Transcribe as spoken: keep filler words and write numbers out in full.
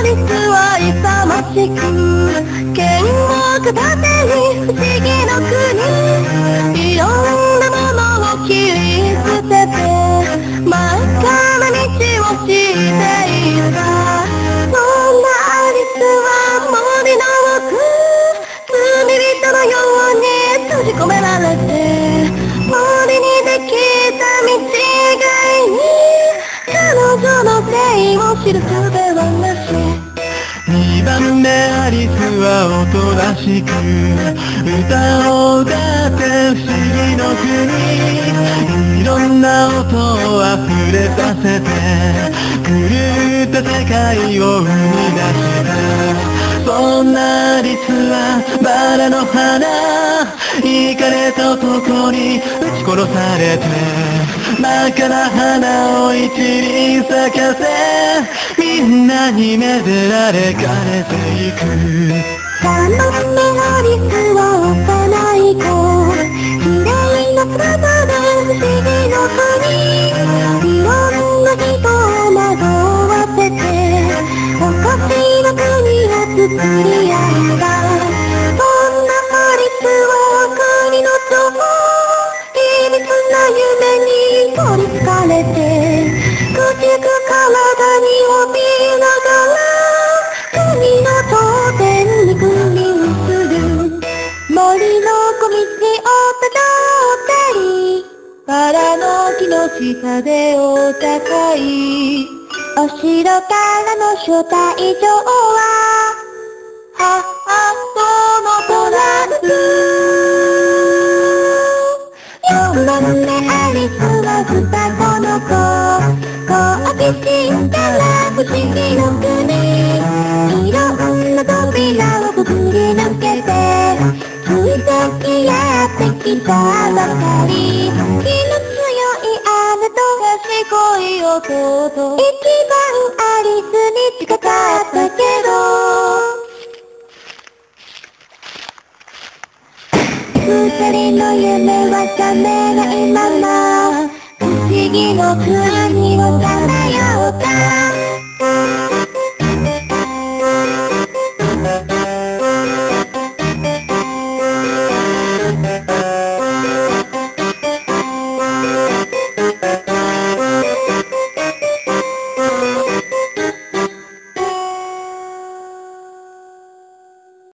アリスは勇ましく剣を片手に不思議の国、いろんなものを切り捨てて真っ赤な道をしていた。そんなアリスは森の奥、罪人のように閉じ込められて、森にできた道以外に彼女の性を知る術はなし。 にばんめアリスはおとなしく歌を歌って不思議の国、いろんな音を溢れさせて狂った世界を生み出した。そんなアリスはバラの花、イカれた男に撃ち殺されて真っ赤な花を一輪咲かせ、みんなにめでられ枯れていく。 さんばんめアリスは幼い子、綺麗な姿で不思議の国、いろんな人を惑わせておかしな国を作り上げた。そんなアリスは国の女王、秘密な夢に取りつかれて朽ちく体に怯えながら国の頂点に君臨する。森の小道をたどったり、バラの木の下でお高い、お城からの招待状はハートのトランス。よんばんめアリスは双子の子、好奇心から不思議の国、いろんな扉をくぐり抜けてついさっきやってきたばかり、気の強い姉と賢い弟、一番アリスに近かったけど二人の夢は覚めないまま不思議の国をさまよった。